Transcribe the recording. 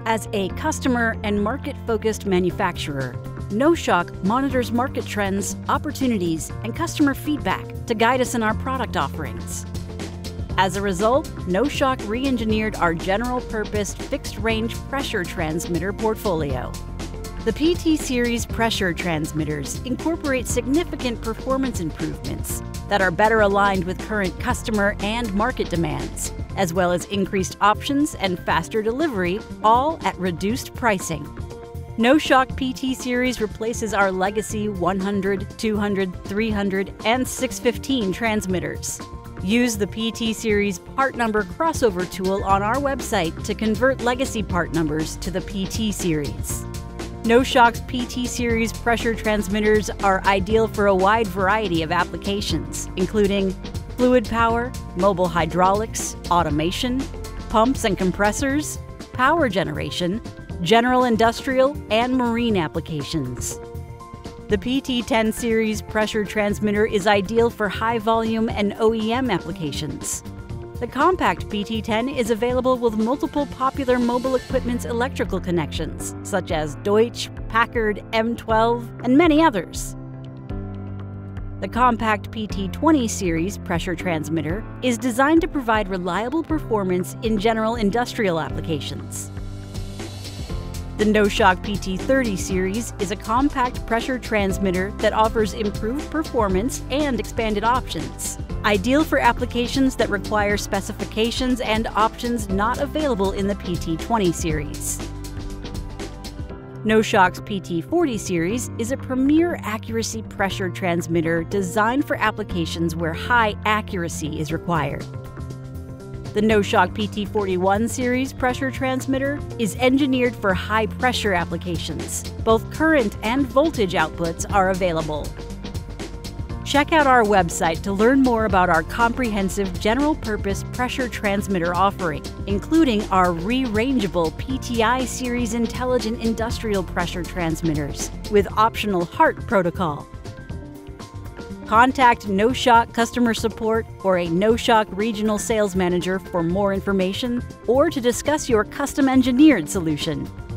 As a customer and market-focused manufacturer, NOSHOK monitors market trends, opportunities, and customer feedback to guide us in our product offerings. As a result, NOSHOK re-engineered our general-purpose fixed-range pressure transmitter portfolio. The PT Series pressure transmitters incorporate significant performance improvements that are better aligned with current customer and market demands, as well as increased options and faster delivery, all at reduced pricing. NOSHOK PT Series replaces our legacy 100, 200, 300, and 615 transmitters. Use the PT Series part number crossover tool on our website to convert legacy part numbers to the PT Series. NOSHOK's PT Series pressure transmitters are ideal for a wide variety of applications, including fluid power, mobile hydraulics, automation, pumps and compressors, power generation, general industrial, and marine applications. The PT10 series pressure transmitter is ideal for high-volume and OEM applications. The compact PT10 is available with multiple popular mobile equipment's electrical connections, such as Deutsch, Packard, M12, and many others. The compact PT20 series pressure transmitter is designed to provide reliable performance in general industrial applications. The NOSHOK PT30 series is a compact pressure transmitter that offers improved performance and expanded options, ideal for applications that require specifications and options not available in the PT20 series. NOSHOK's PT40 series is a premier accuracy pressure transmitter designed for applications where high accuracy is required. The NOSHOK PT41 series pressure transmitter is engineered for high-pressure applications. Both current and voltage outputs are available. Check out our website to learn more about our comprehensive general-purpose pressure transmitter offering, including our rerangeable PTI series intelligent industrial pressure transmitters with optional HART protocol. Contact NOSHOK customer support or a NOSHOK regional sales manager for more information or to discuss your custom-engineered solution.